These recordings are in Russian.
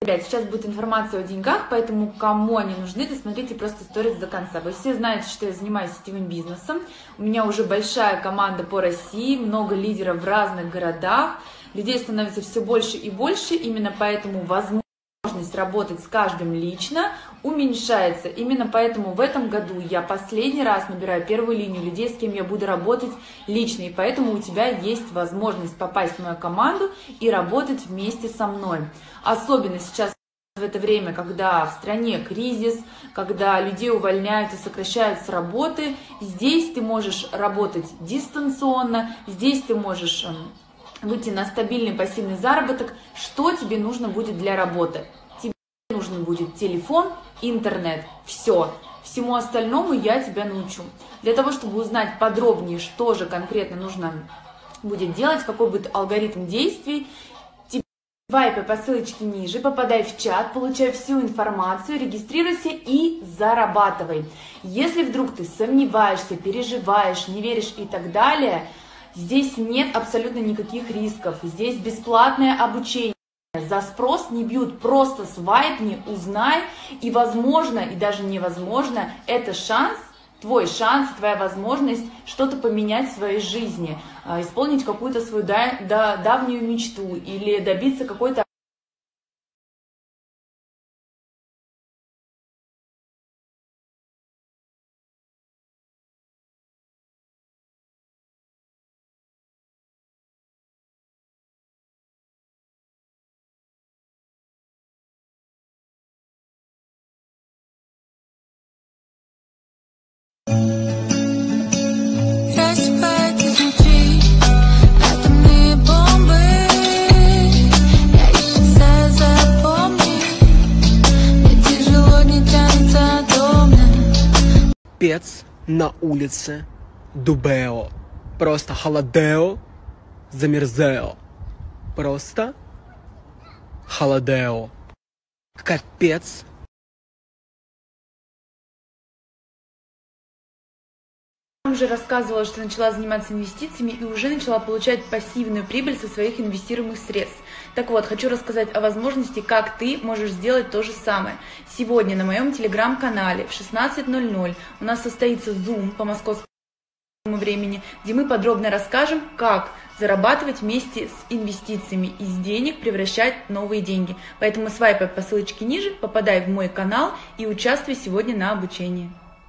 Ребят, сейчас будет информация о деньгах, поэтому кому они нужны, досмотрите просто сторис до конца. Вы все знаете, что я занимаюсь сетевым бизнесом. У меня уже большая команда по России, много лидеров в разных городах. Людей становится все больше и больше, именно поэтому возможность работать с каждым лично уменьшается. Именно поэтому в этом году я последний раз набираю первую линию людей, с кем я буду работать лично. И поэтому у тебя есть возможность попасть в мою команду и работать вместе со мной. Особенно сейчас в это время, когда в стране кризис, когда людей увольняют и сокращают с работы, здесь ты можешь работать дистанционно, здесь ты можешь выйти на стабильный пассивный заработок. Что тебе нужно будет для работы? Тебе нужен будет телефон, интернет, все. Всему остальному я тебя научу. Для того, чтобы узнать подробнее, что же конкретно нужно будет делать, какой будет алгоритм действий, свайпай по ссылочке ниже, попадай в чат, получай всю информацию, регистрируйся и зарабатывай. Если вдруг ты сомневаешься, переживаешь, не веришь и так далее, здесь нет абсолютно никаких рисков. Здесь бесплатное обучение. За спрос не бьют, просто свайпни, узнай. И возможно, и даже невозможно, это шанс, твой шанс, твоя возможность что-то поменять в своей жизни, исполнить какую-то свою давнюю мечту или добиться какой-то Пец на улице Дубео. Просто холодео, замерзео. Просто холодео. Капец. Я уже рассказывала, что начала заниматься инвестициями и уже начала получать пассивную прибыль со своих инвестируемых средств. Так вот, хочу рассказать о возможности, как ты можешь сделать то же самое. Сегодня на моем телеграм-канале в 16:00 у нас состоится Zoom по московскому времени, где мы подробно расскажем, как зарабатывать вместе с инвестициями, из денег превращать новые деньги. Поэтому свайпай по ссылочке ниже, попадай в мой канал и участвуй сегодня на обучении.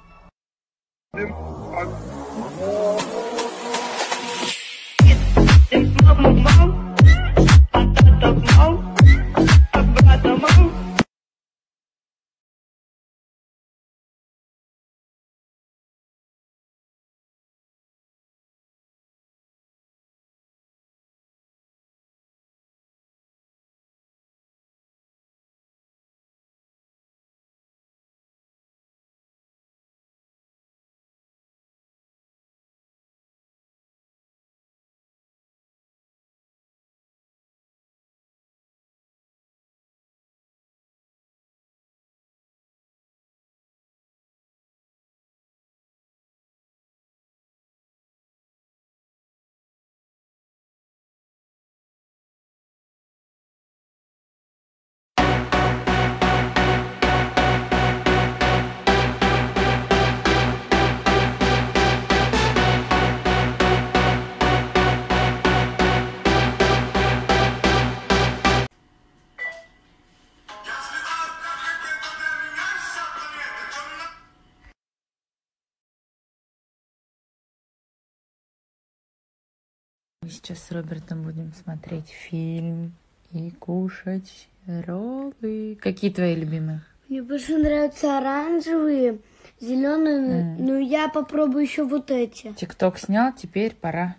Мы сейчас с Робертом будем смотреть фильм и кушать роллы. Какие твои любимые? Мне больше нравятся оранжевые, зеленые, но я попробую еще вот эти. ТикТок снял, теперь пора.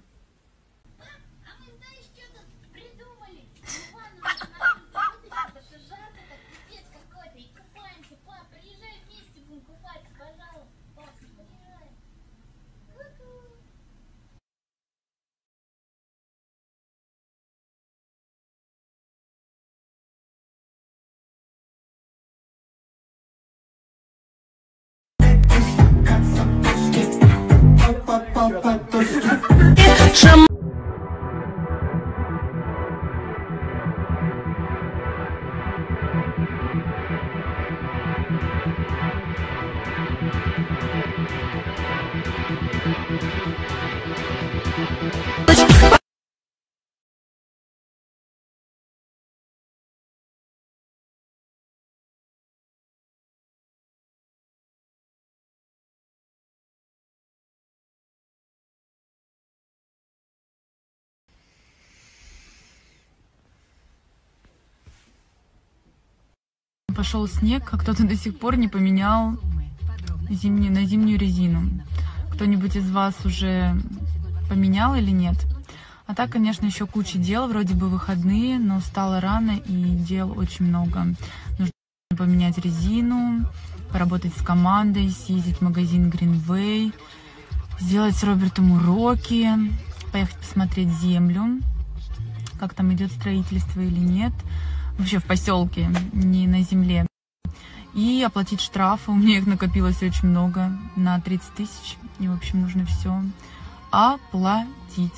пошел снег, а кто-то до сих пор не поменял на зимнюю резину. Кто-нибудь из вас уже поменял или нет? А так, конечно, еще куча дел, вроде бы выходные, но встала рано и дел очень много. Нужно поменять резину, поработать с командой, съездить в магазин Greenway, сделать с Робертом уроки, поехать посмотреть землю, как там идет строительство или нет, вообще в поселке, не на земле. И оплатить штрафы, у меня их накопилось очень много, на 30 тысяч, и, в общем, нужно все оплатить.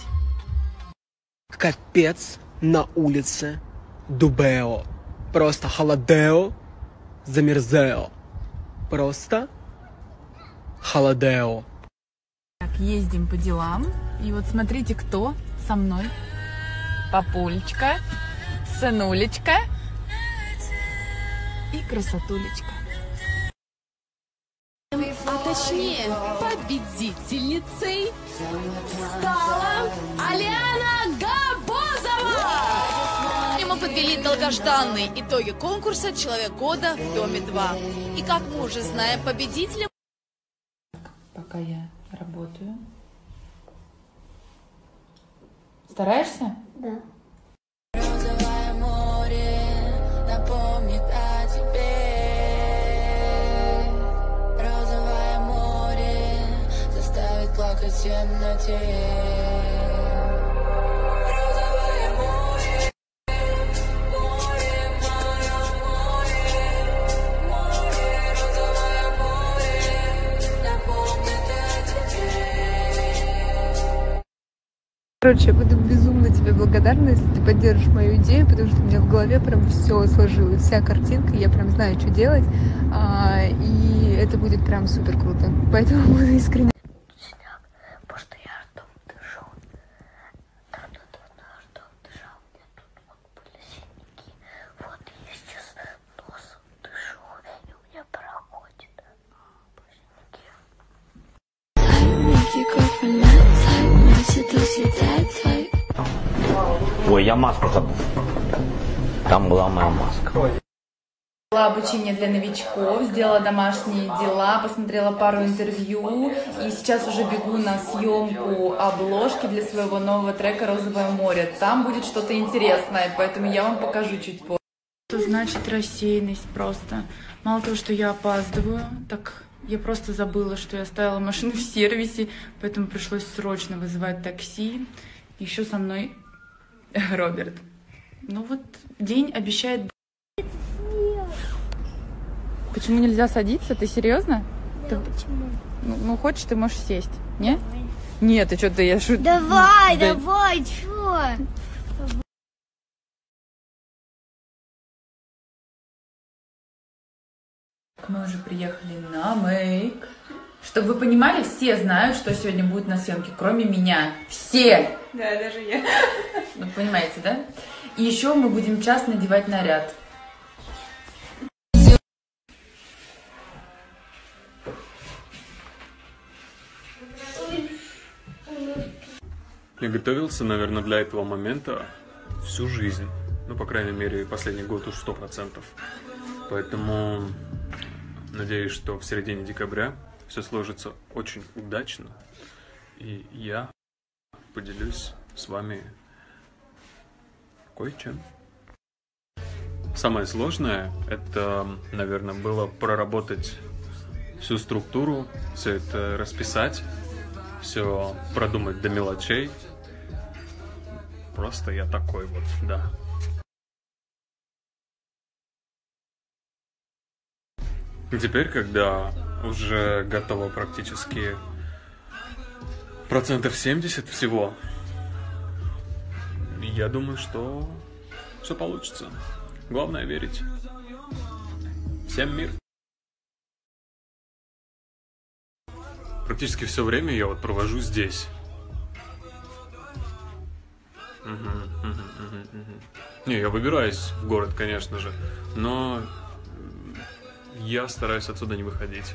Капец на улице Дубео. Просто холодео, замерзео. Просто холодео. Так, ездим по делам. И вот смотрите, кто со мной. Папулечка, сынулечка и красотулечка. А точнее, победительницей стала Алиана Габозова! Мы подвели долгожданные итоги конкурса «Человек года в доме 2». И, как мы уже знаем, победителем... Пока я работаю. Стараешься? Да. Розовое море напомнит о тебе. Розовое море заставит плакать в темноте. Короче, я буду безумно тебе благодарна, если ты поддержишь мою идею, потому что у меня в голове прям все сложилось, вся картинка, я прям знаю, что делать, и это будет прям супер круто. Поэтому буду искренне. Потому что я ртом дышу. Давно ртом дышал. У меня тут вот были синяки. Вот я сейчас носом дышу, и у меня проходит синяки. Ой, я маску забыл. Там была моя маска. Сделала обучение для новичков, сделала домашние дела, посмотрела пару интервью и сейчас уже бегу на съемку обложки для своего нового трека «Розовое море». Там будет что-то интересное, поэтому я вам покажу чуть позже. Что значит рассеянность просто? Мало того, что я опаздываю, так я просто забыла, что я оставила машину в сервисе, поэтому пришлось срочно вызывать такси. Еще со мной Роберт. Ну вот, день обещает... Почему нельзя садиться? Ты серьезно? Да, почему? Ну, хочешь, ты можешь сесть. Не? Нет, ты что-то я шучу. Давай, чё? Мы уже приехали на мейк. Чтобы вы понимали, все знают, что сегодня будет на съемке, кроме меня. Все! Да, даже я. Вы понимаете, да? И еще мы будем час надевать наряд. Я готовился, наверное, для этого момента всю жизнь. Ну, по крайней мере, последний год уж 100%. Поэтому надеюсь, что в середине декабря все сложится очень удачно. И я поделюсь с вами кое-чем. Самое сложное, это, наверное, было проработать всю структуру, все это расписать, все продумать до мелочей. Просто я такой вот, да. Теперь, когда уже готово практически 70% всего, я думаю, что все получится. Главное верить. Всем мир. Практически все время я вот провожу здесь. Не, я выбираюсь в город, конечно же, но я стараюсь отсюда не выходить.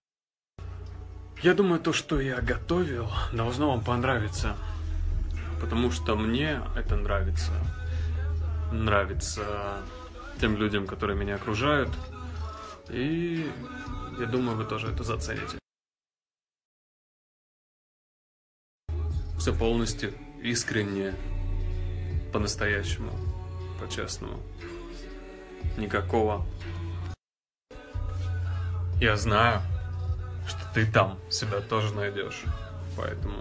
Я думаю, то, что я готовил, должно вам понравиться, потому что мне это нравится. Нравится тем людям, которые меня окружают. И я думаю, вы тоже это зацените. Все полностью искренне, по-настоящему, по-честному. Никакого. Я знаю, что ты там себя тоже найдешь. Поэтому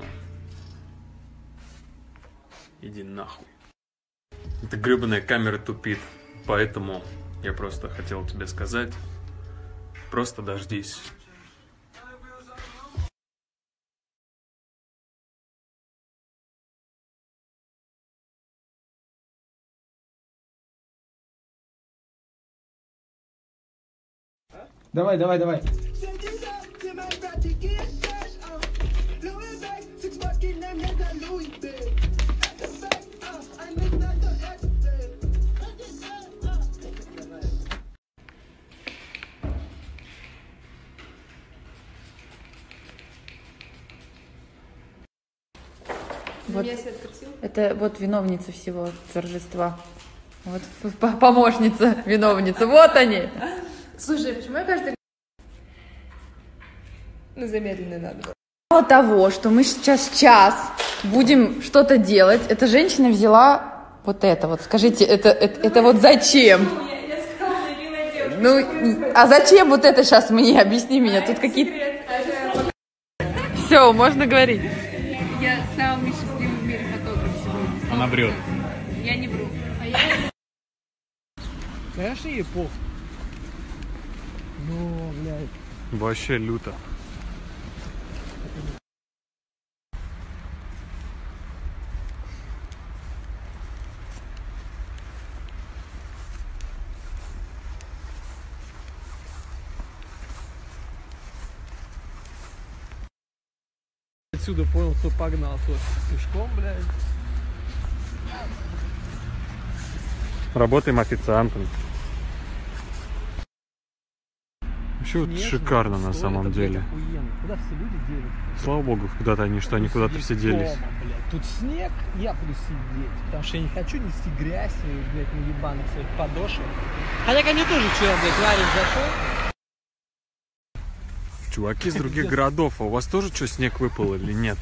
иди нахуй. Эта гребаная камера тупит. Поэтому я просто хотел тебе сказать. Просто дождись. Давай, давай, давай. Вот. Это вот виновница всего торжества. Вот помощница, виновница. Вот они. Слушай, почему я каждый... Ну, замедленный надо было. Мало того, что мы сейчас час будем что-то делать, эта женщина взяла вот это вот. Скажите, это вот зачем? Ну, а зачем вот это сейчас мне? Объясни меня. Тут какие-то... Все, можно говорить. Я самый счастливый в мире фотограф сегодня. Она врет. Я не вру. Конечно, ей похуй. Ну, блядь. Вообще люто. Отсюда понял, что погнал тот пешком, блядь. Работаем официантом. Вообще вот шикарно на самом деле. Куда все люди делят? Слава богу, куда-то они, что они куда-то все делись. Дома, блядь. Тут снег, я буду сидеть. Потому что я не хочу нести грязь, блядь, на ебаных своих подошвах. Хотя ко мне тоже вчера, блядь, Ларин зашел. Чуваки из других городов, а у вас тоже что, снег выпал или нет?